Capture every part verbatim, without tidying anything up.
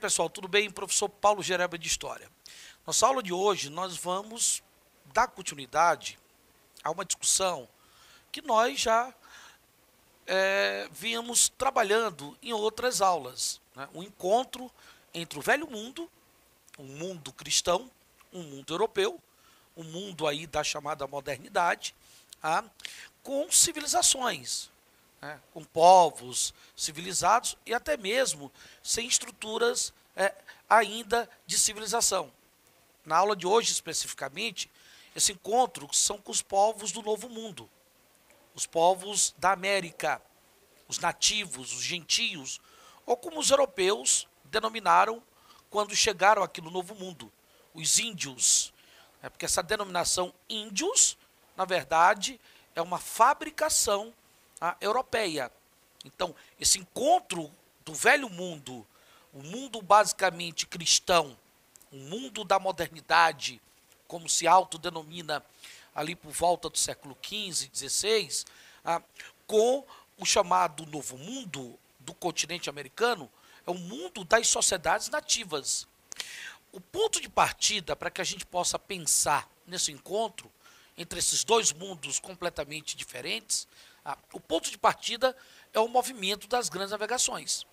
pessoal, tudo bem? Professor Paulo Gereba de História. Nossa aula de hoje nós vamos dar continuidade a uma discussão que nós já é, vínhamos trabalhando em outras aulas, né? Um encontro entre o velho mundo, um mundo cristão, um mundo europeu, um mundo aí da chamada modernidade, tá? Com civilizações, né? Com povos civilizados e até mesmo sem estruturas é, ainda de civilização. Na aula de hoje, especificamente, esse encontro são com os povos do Novo Mundo, os povos da América, os nativos, os gentios, ou como os europeus denominaram quando chegaram aqui no Novo Mundo, os índios. É porque essa denominação índios, na verdade, é uma fabricação tá, europeia. Então, esse encontro do velho mundo, o mundo basicamente cristão, o mundo da modernidade, como se autodenomina ali por volta do século quinze, dezesseis, ah, com o chamado Novo Mundo do continente americano, é o mundo das sociedades nativas. O ponto de partida para que a gente possa pensar nesse encontro entre esses dois mundos completamente diferentes, ah, o ponto de partida é o movimento das grandes navegações.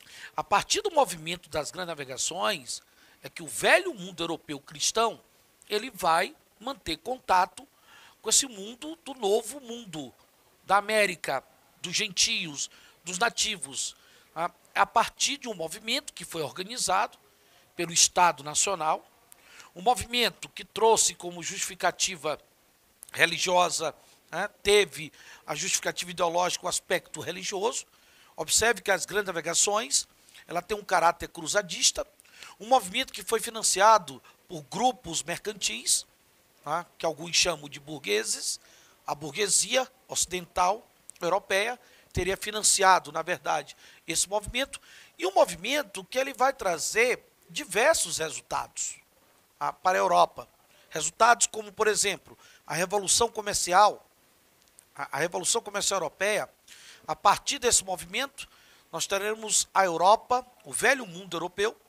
A partir do movimento das grandes navegações, é que o velho mundo europeu cristão, ele vai manter contato com esse mundo do novo mundo, da América, dos gentios, dos nativos, a, a partir de um movimento que foi organizado pelo Estado Nacional, um movimento que trouxe como justificativa religiosa, né, teve a justificativa ideológica, o aspecto religioso. Observe que as grandes navegações, ela tem um caráter cruzadista, um movimento que foi financiado por grupos mercantis, tá, que alguns chamam de burgueses. A burguesia ocidental europeia teria financiado, na verdade, esse movimento, e um movimento que ele vai trazer diversos resultados tá, para a Europa. Resultados como, por exemplo, a Revolução Comercial, a, a Revolução Comercial Europeia. A partir desse movimento, nós teremos a Europa, o velho mundo europeu,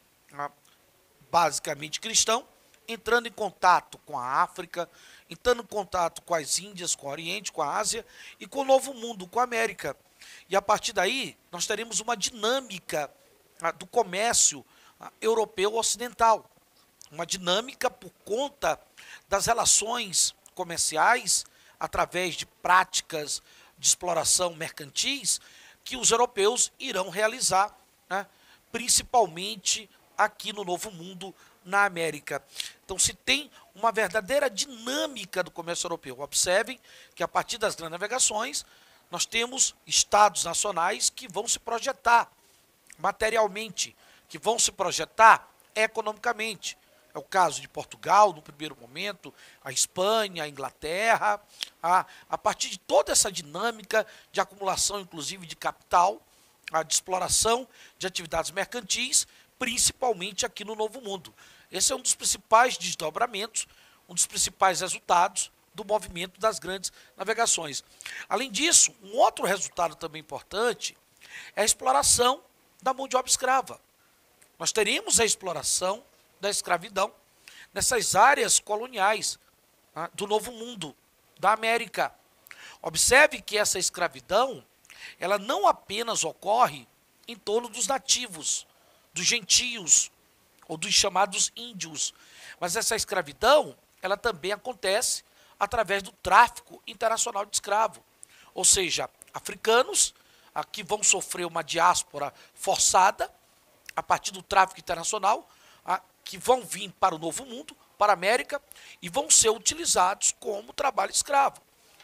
basicamente cristão, entrando em contato com a África, entrando em contato com as Índias, com o Oriente, com a Ásia e com o Novo Mundo, com a América. E a partir daí, nós teremos uma dinâmica ah, do comércio ah, europeu ocidental. Uma dinâmica por conta das relações comerciais, através de práticas de exploração mercantis, que os europeus irão realizar, né, principalmente aqui no Novo Mundo, na América. Então se tem uma verdadeira dinâmica do comércio europeu. Observem que a partir das grandes navegações, nós temos estados nacionais que vão se projetar materialmente, que vão se projetar economicamente. É o caso de Portugal, no primeiro momento, a Espanha, a Inglaterra, a, a partir de toda essa dinâmica de acumulação, inclusive, de capital, a de exploração de atividades mercantis, principalmente aqui no Novo Mundo. Esse é um dos principais desdobramentos, um dos principais resultados do movimento das grandes navegações. Além disso, um outro resultado também importante é a exploração da mão de obra escrava. Nós teríamos a exploração da escravidão nessas áreas coloniais, né, do Novo Mundo, da América. Observe que essa escravidão, ela não apenas ocorre em torno dos nativos, dos gentios, ou dos chamados índios, mas essa escravidão, ela também acontece através do tráfico internacional de escravo, ou seja, africanos que vão sofrer uma diáspora forçada a partir do tráfico internacional, que vão vir para o Novo Mundo, para a América, e vão ser utilizados como trabalho escravo.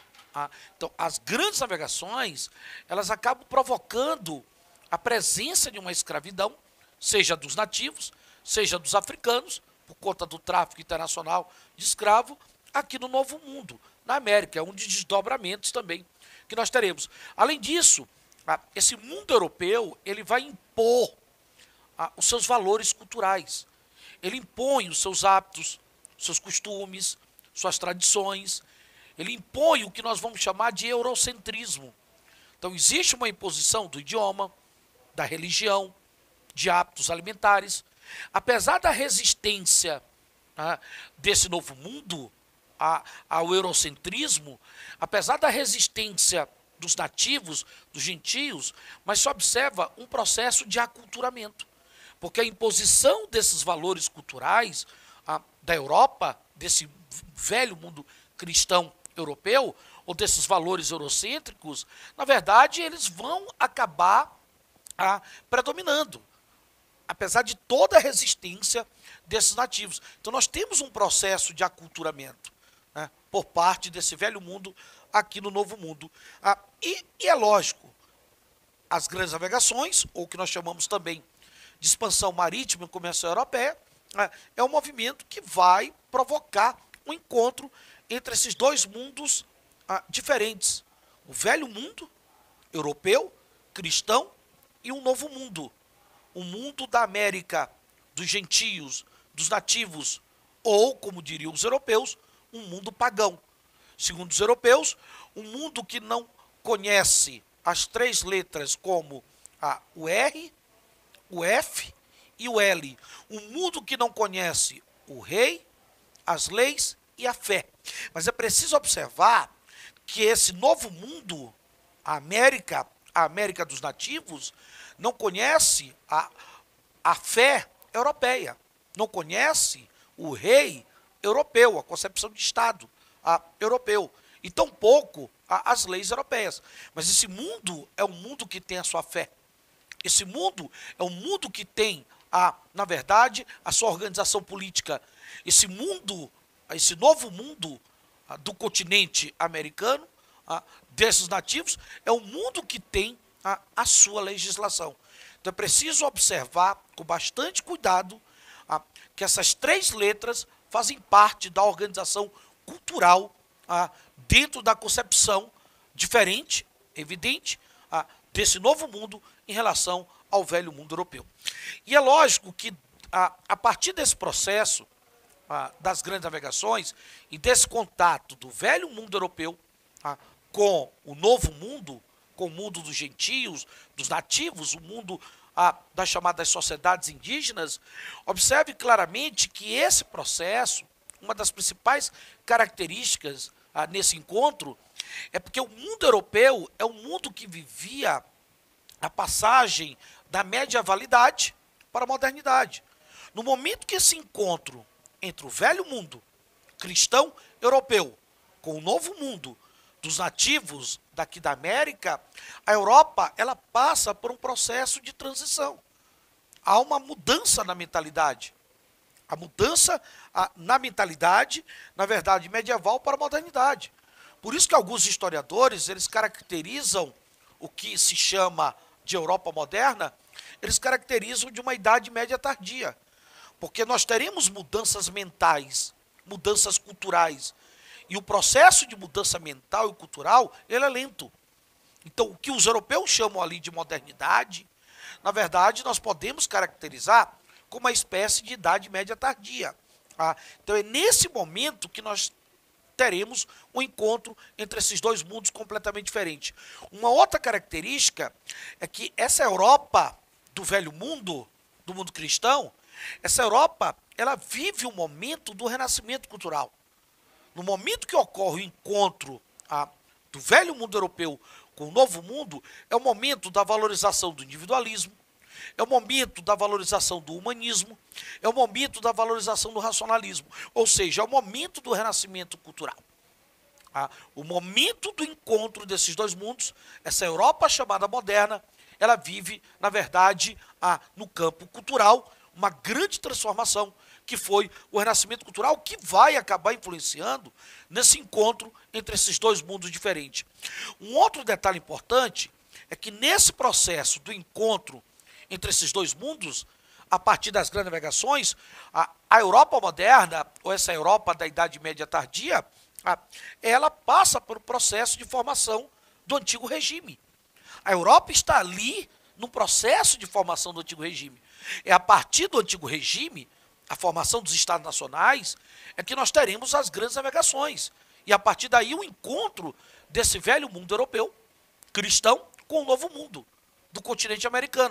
Então, as grandes navegações, elas acabam provocando a presença de uma escravidão, seja dos nativos, seja dos africanos, por conta do tráfico internacional de escravo, aqui no Novo Mundo, na América. É um dos desdobramentos também que nós teremos. Além disso, esse mundo europeu, ele vai impor os seus valores culturais. Ele impõe os seus hábitos, seus costumes, suas tradições. Ele impõe o que nós vamos chamar de eurocentrismo. Então, existe uma imposição do idioma, da religião, de hábitos alimentares. Apesar da resistência ah, desse novo mundo a, ao eurocentrismo, apesar da resistência dos nativos, dos gentios, mas se observa um processo de aculturamento. Porque a imposição desses valores culturais ah, da Europa, desse velho mundo cristão europeu, ou desses valores eurocêntricos, na verdade, eles vão acabar ah, predominando, apesar de toda a resistência desses nativos. Então, nós temos um processo de aculturamento, né, por parte desse velho mundo aqui no novo mundo. Ah, e, e é lógico, as grandes navegações, ou o que nós chamamos também de expansão marítima e comercial europeia, ah, é um movimento que vai provocar um encontro entre esses dois mundos ah, diferentes. O velho mundo europeu, cristão, e um novo mundo. O mundo da América, dos gentios, dos nativos, ou, como diriam os europeus, um mundo pagão. Segundo os europeus, um mundo que não conhece as três letras como a, o R, o F e o L. Um mundo que não conhece o rei, as leis e a fé. Mas é preciso observar que esse novo mundo, a América, a América dos nativos, não conhece a, a fé europeia, não conhece o rei europeu, a concepção de Estado a, europeu, e tampouco a, as leis europeias. Mas esse mundo é um mundo que tem a sua fé. Esse mundo é um mundo que tem, a, na verdade, a sua organização política. Esse mundo, esse novo mundo a, do continente americano, a, desses nativos, é um mundo que tem a, a sua legislação. Então é preciso observar com bastante cuidado a, que essas três letras fazem parte da organização cultural a, dentro da concepção diferente, evidente, a, desse novo mundo em relação ao velho mundo europeu. E é lógico que a, a partir desse processo a, das grandes navegações e desse contato do velho mundo europeu a, com o novo mundo, com o mundo dos gentios, dos nativos, o mundo ah, das chamadas sociedades indígenas, observe claramente que esse processo, uma das principais características ah, nesse encontro, é porque o mundo europeu é um mundo que vivia a passagem da medievalidade para a modernidade. No momento que esse encontro entre o velho mundo cristão europeu com o novo mundo dos nativos daqui da América, a Europa ela passa por um processo de transição. Há uma mudança na mentalidade. A mudança a, na mentalidade, na verdade, medieval para a modernidade. Por isso que alguns historiadores, eles caracterizam o que se chama de Europa moderna, eles caracterizam de uma idade média tardia. Porque nós teremos mudanças mentais, mudanças culturais. E o processo de mudança mental e cultural, ele é lento. Então, o que os europeus chamam ali de modernidade, na verdade, nós podemos caracterizar como uma espécie de idade média tardia. Tá? Então, é nesse momento que nós teremos um encontro entre esses dois mundos completamente diferentes. Uma outra característica é que essa Europa do velho mundo, do mundo cristão, essa Europa, ela vive o momento do renascimento cultural. No momento que ocorre o encontro ah, do velho mundo europeu com o novo mundo, é o momento da valorização do individualismo, é o momento da valorização do humanismo, é o momento da valorização do racionalismo, ou seja, é o momento do renascimento cultural. Ah, o momento do encontro desses dois mundos, essa Europa chamada moderna, ela vive, na verdade, ah, no campo cultural, uma grande transformação, que foi o renascimento cultural, que vai acabar influenciando nesse encontro entre esses dois mundos diferentes. Um outro detalhe importante é que nesse processo do encontro entre esses dois mundos, a partir das grandes navegações, a, a Europa moderna, ou essa Europa da Idade Média tardia, a, ela passa por um processo de formação do antigo regime. A Europa está ali no processo de formação do antigo regime. É a partir do antigo regime, a formação dos Estados nacionais, é que nós teremos as grandes navegações. E a partir daí o encontro desse velho mundo europeu, cristão, com o novo mundo do continente americano,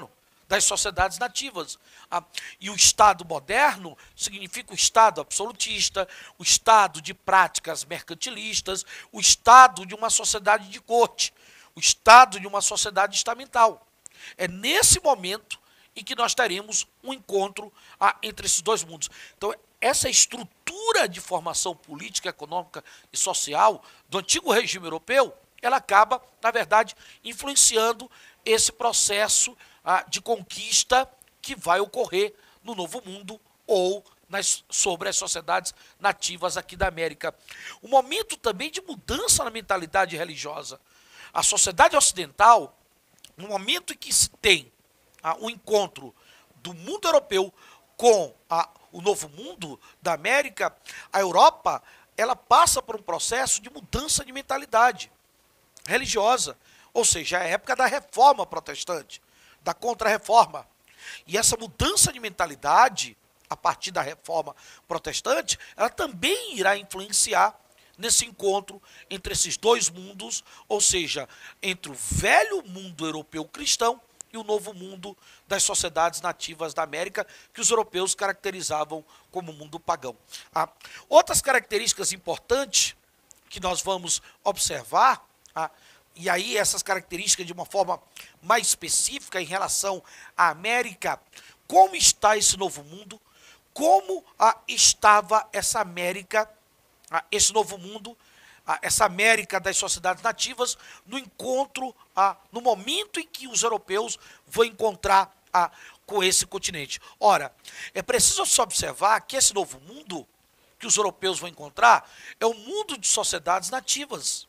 das sociedades nativas. Ah, e o Estado moderno significa o Estado absolutista, o Estado de práticas mercantilistas, o Estado de uma sociedade de corte, o Estado de uma sociedade estamental. É nesse momento em que nós teremos um encontro ah, entre esses dois mundos. Então, essa estrutura de formação política, econômica e social do antigo regime europeu, ela acaba, na verdade, influenciando esse processo ah, de conquista que vai ocorrer no Novo Mundo ou nas, sobre as sociedades nativas aqui da América. Um momento também de mudança na mentalidade religiosa. A sociedade ocidental, no momento em que se tem ah, um encontro do mundo europeu com a, o Novo Mundo da América, a Europa ela passa por um processo de mudança de mentalidade religiosa, ou seja, é a época da reforma protestante, da contra-reforma. E essa mudança de mentalidade, a partir da reforma protestante, ela também irá influenciar nesse encontro entre esses dois mundos, ou seja, entre o velho mundo europeu cristão e o novo mundo das sociedades nativas da América, que os europeus caracterizavam como mundo pagão. Ah, outras características importantes que nós vamos observar, ah, e aí essas características de uma forma mais específica em relação à América, como está esse novo mundo, como ah, estava essa América, ah, esse novo mundo, ah, essa América das sociedades nativas, no encontro, ah, no momento em que os europeus vão encontrar ah, com esse continente. Ora, é preciso se observar que esse novo mundo que os europeus vão encontrar é um mundo de sociedades nativas.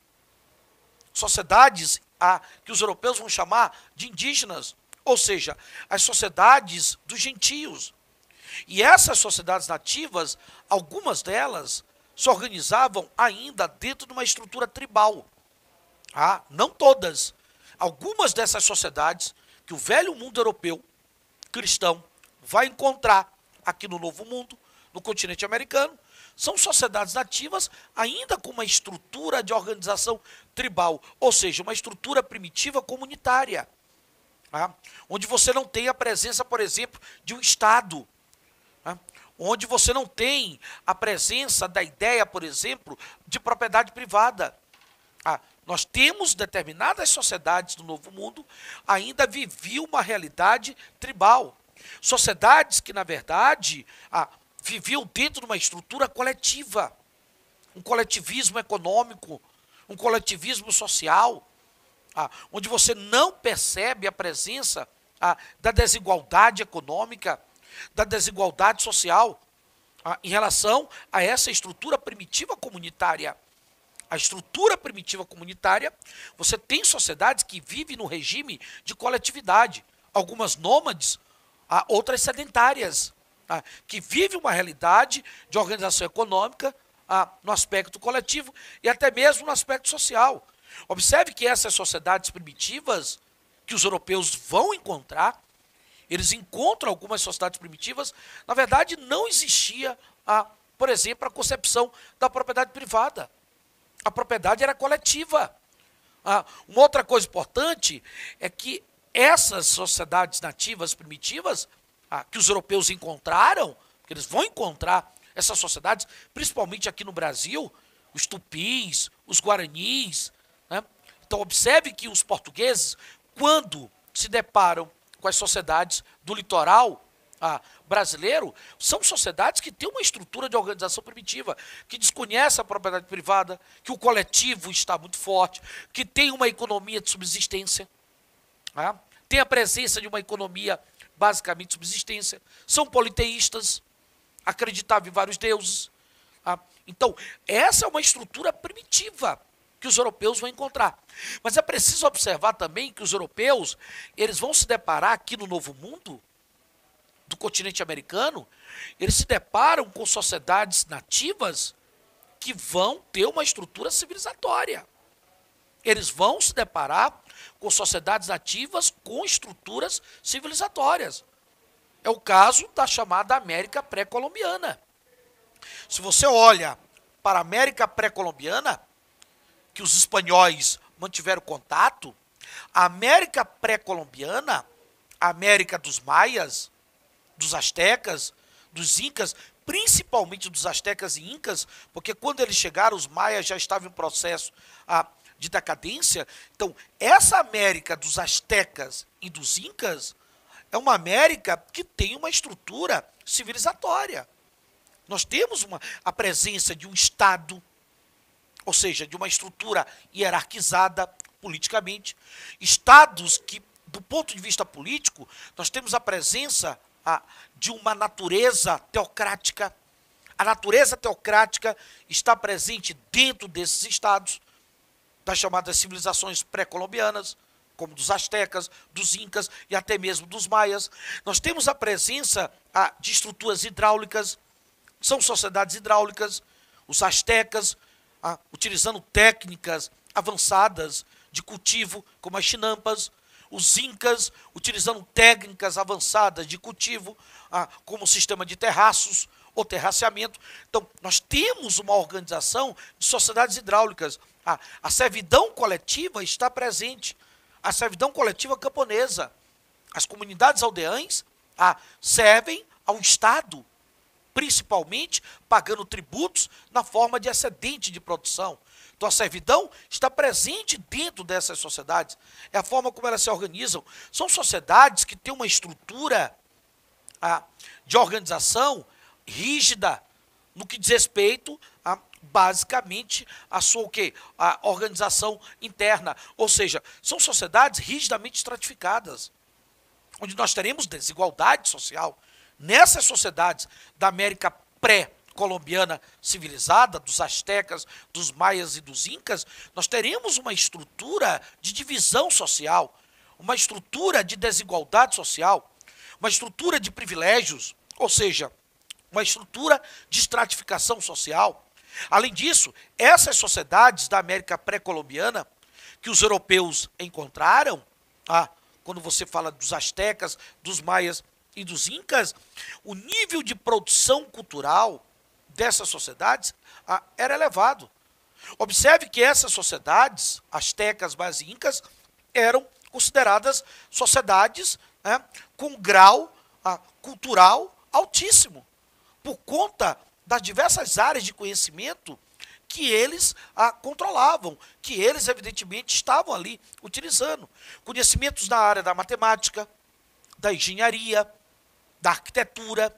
Sociedades ah, que os europeus vão chamar de indígenas, ou seja, as sociedades dos gentios. E essas sociedades nativas, algumas delas se organizavam ainda dentro de uma estrutura tribal. Ah, não todas. Algumas dessas sociedades que o velho mundo europeu cristão vai encontrar aqui no Novo Mundo, no continente americano, são sociedades nativas ainda com uma estrutura de organização tribal, ou seja, uma estrutura primitiva comunitária, tá? Onde você não tem a presença, por exemplo, de um Estado, tá? Onde você não tem a presença da ideia, por exemplo, de propriedade privada. Ah, nós temos determinadas sociedades do Novo Mundo ainda viviam uma realidade tribal. Sociedades que, na verdade, ah, viviam dentro de uma estrutura coletiva, um coletivismo econômico, um coletivismo social, ah, onde você não percebe a presença ah, da desigualdade econômica, da desigualdade social ah, em relação a essa estrutura primitiva comunitária. A estrutura primitiva comunitária, você tem sociedades que vivem no regime de coletividade, algumas nômades, ah, outras sedentárias, ah, que vivem uma realidade de organização econômica ah, no aspecto coletivo e até mesmo no aspecto social. Observe que essas sociedades primitivas que os europeus vão encontrar, eles encontram algumas sociedades primitivas, na verdade não existia, ah, por exemplo, a concepção da propriedade privada. A propriedade era coletiva. Ah, uma outra coisa importante é que essas sociedades nativas primitivas, ah, que os europeus encontraram, que eles vão encontrar essas sociedades, principalmente aqui no Brasil, os tupis, os guaranis, né? Então observe que os portugueses, quando se deparam com as sociedades do litoral ah, brasileiro, são sociedades que têm uma estrutura de organização primitiva, que desconhece a propriedade privada, que o coletivo está muito forte, que tem uma economia de subsistência, ah, tem a presença de uma economia basicamente de subsistência, são politeístas, acreditavam em vários deuses. Ah, então, essa é uma estrutura primitiva que os europeus vão encontrar. Mas é preciso observar também que os europeus, eles vão se deparar aqui no Novo Mundo, do continente americano, eles se deparam com sociedades nativas que vão ter uma estrutura civilizatória. Eles vão se deparar com sociedades nativas com estruturas civilizatórias. É o caso da chamada América pré-colombiana. Se você olha para a América pré-colombiana, que os espanhóis mantiveram contato, a América pré-colombiana, a América dos Maias, dos Astecas, dos Incas, principalmente dos Astecas e Incas, porque quando eles chegaram, os Maias já estavam em processo ah, de decadência. Então, essa América dos Astecas e dos Incas é uma América que tem uma estrutura civilizatória. Nós temos uma, a presença de um Estado, ou seja, de uma estrutura hierarquizada politicamente. Estados que, do ponto de vista político, nós temos a presença a, de uma natureza teocrática. A natureza teocrática está presente dentro desses estados, das chamadas civilizações pré-colombianas, como dos astecas, dos incas e até mesmo dos maias. Nós temos a presença a, de estruturas hidráulicas, são sociedades hidráulicas, os astecas, a, utilizando técnicas avançadas de cultivo, como as chinampas, os incas, utilizando técnicas avançadas de cultivo, a, como o sistema de terraços, ou terraceamento. Então, nós temos uma organização de sociedades hidráulicas. A, a servidão coletiva está presente. A servidão coletiva camponesa. As comunidades aldeãs a, servem ao Estado, principalmente pagando tributos na forma de excedente de produção. Então, a servidão está presente dentro dessas sociedades. É a forma como elas se organizam. São sociedades que têm uma estrutura a, de organização rígida no que diz respeito a, basicamente, a sua o quê? A organização interna. Ou seja, são sociedades rigidamente estratificadas, onde nós teremos desigualdade social. Nessas sociedades da América pré-colombiana civilizada, dos astecas, dos maias e dos incas, nós teremos uma estrutura de divisão social, uma estrutura de desigualdade social, uma estrutura de privilégios, ou seja, uma estrutura de estratificação social. Além disso, essas sociedades da América pré-colombiana, que os europeus encontraram, ah, quando você fala dos astecas, dos maias e dos incas, o nível de produção cultural dessas sociedades ah, era elevado. Observe que essas sociedades, astecas, maias e incas, eram consideradas sociedades né, com grau ah, cultural altíssimo, por conta das diversas áreas de conhecimento que eles ah, controlavam, que eles, evidentemente, estavam ali utilizando. Conhecimentos na área da matemática, da engenharia, da arquitetura,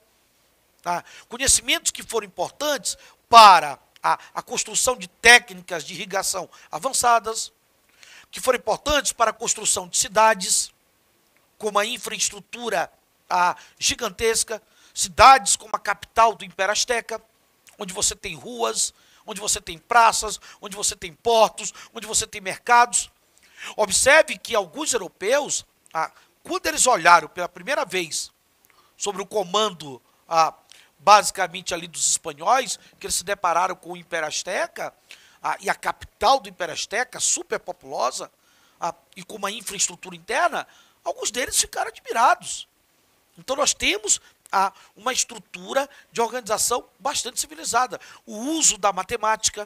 tá? Conhecimentos que foram importantes para a, a construção de técnicas de irrigação avançadas, que foram importantes para a construção de cidades, como a infraestrutura a, gigantesca, cidades como a capital do Império Azteca, onde você tem ruas, onde você tem praças, onde você tem portos, onde você tem mercados. Observe que alguns europeus, ah, quando eles olharam pela primeira vez sobre o comando, ah, basicamente ali dos espanhóis, que eles se depararam com o Império Azteca, ah, e a capital do Império Azteca, super populosa, ah, e com uma infraestrutura interna, alguns deles ficaram admirados. Então nós temos a uma estrutura de organização bastante civilizada. O uso da matemática,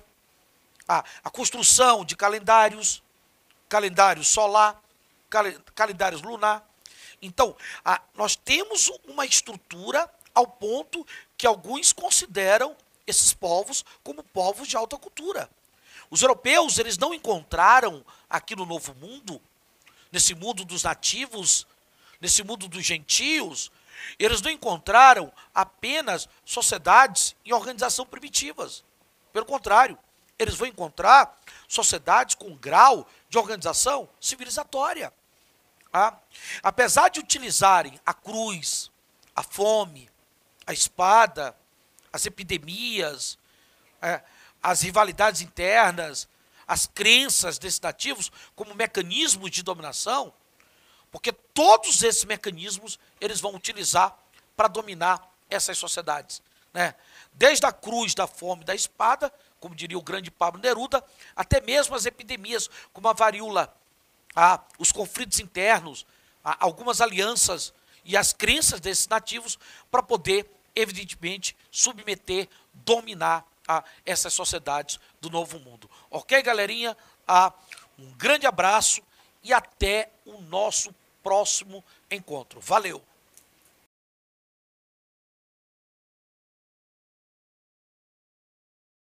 a, a construção de calendários, calendário solar, cal, calendários lunar. Então, a, nós temos uma estrutura ao ponto que alguns consideram esses povos como povos de alta cultura. Os europeus, eles não encontraram aqui no Novo Mundo, nesse mundo dos nativos, nesse mundo dos gentios, eles não encontraram apenas sociedades em organização primitivas. Pelo contrário, eles vão encontrar sociedades com grau de organização civilizatória. Ah, apesar de utilizarem a cruz, a fome, a espada, as epidemias, é, as rivalidades internas, as crenças desses nativos como mecanismos de dominação, porque todos esses mecanismos eles vão utilizar para dominar essas sociedades, né? Desde a cruz, da fome, da espada, como diria o grande Pablo Neruda, até mesmo as epidemias, como a varíola, a, os conflitos internos, a, algumas alianças e as crenças desses nativos para poder, evidentemente, submeter, dominar a essas sociedades do Novo Mundo. Ok, galerinha? A, um grande abraço e até o nosso próximo encontro. Valeu!